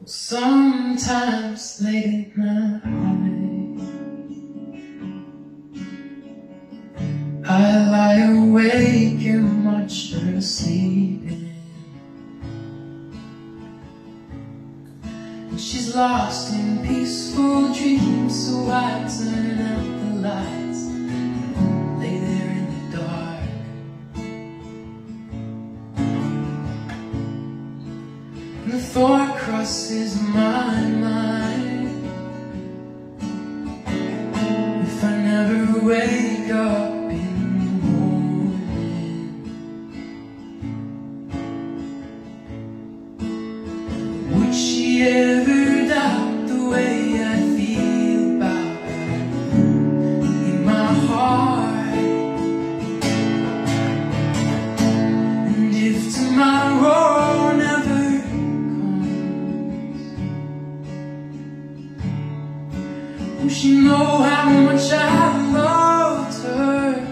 Sometimes late at night I lie awake and watch her sleeping, and she's lost in peaceful dreams. So I turn out the lights and lay there in the dark. And the thought crosses my mind, if I never wake up in the morning, would she ever doubt the way I feel about her in my heart? And if tomorrow never would she know how much I loved her?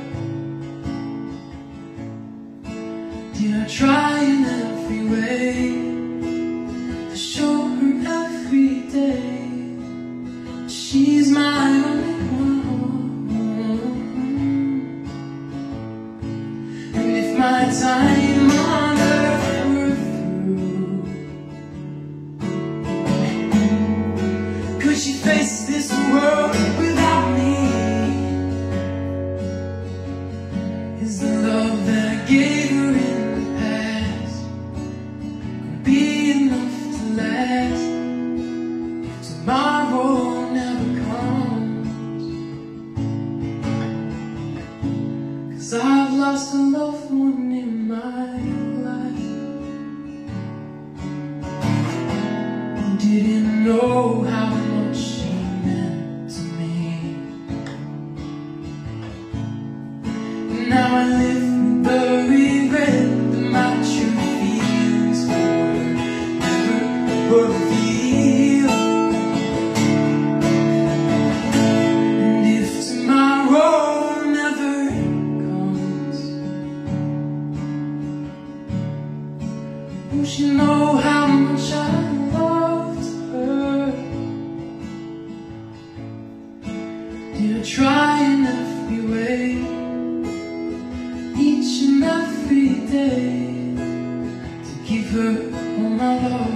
Did I try in every way to show her every day she's my only one? And if my time on earth were through, could she face this world without me? Is the love that I gave her in the past gonna be enough to last if tomorrow never comes? 'Cause I've lost a loved one in my life and didn't know how much she meant to me. And now I live with the regret that my true feelings for her never were revealed. And if tomorrow never comes, will she know how much I loved her? Did I try in every way, each and every day, to give her all my love?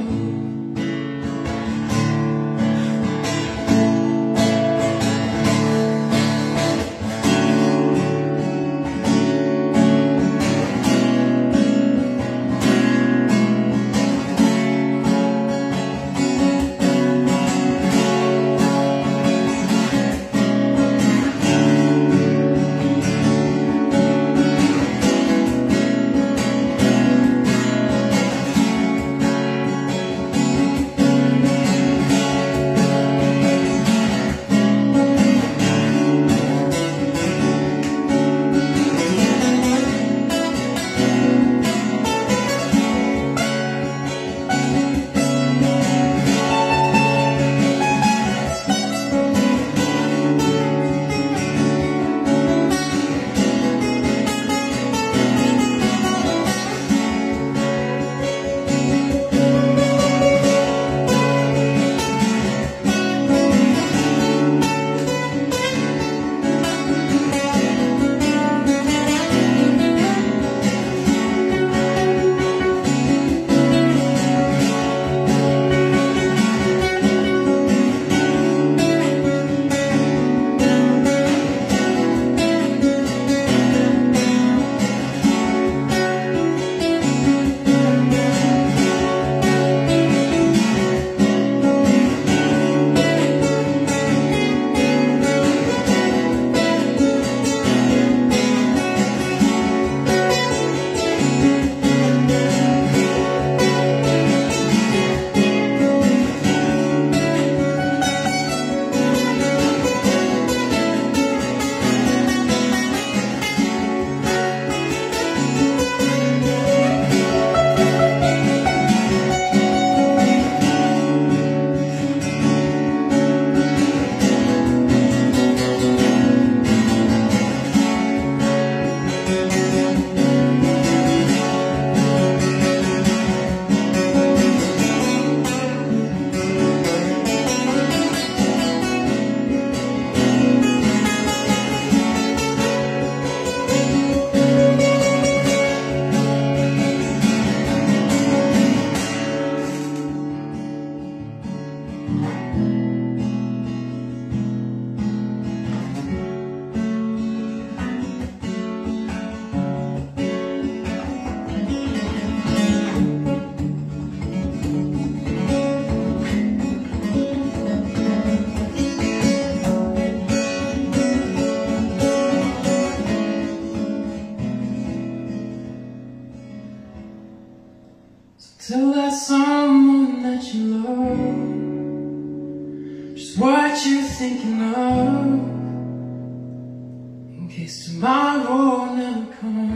Tell that someone that you love just what you're thinking of, in case tomorrow never comes.